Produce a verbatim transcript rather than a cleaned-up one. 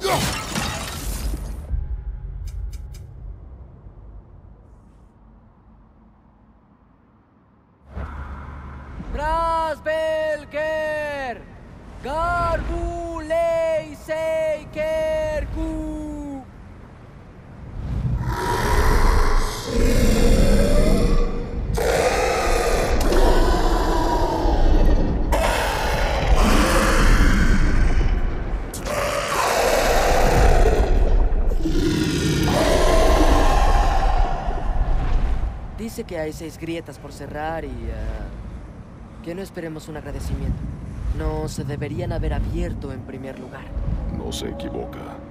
Trasbelker! Garbulei Seikerku! Dice que hay seis grietas por cerrar y... Uh, que no esperemos un agradecimiento. No se deberían haber abierto en primer lugar. No se equivoca.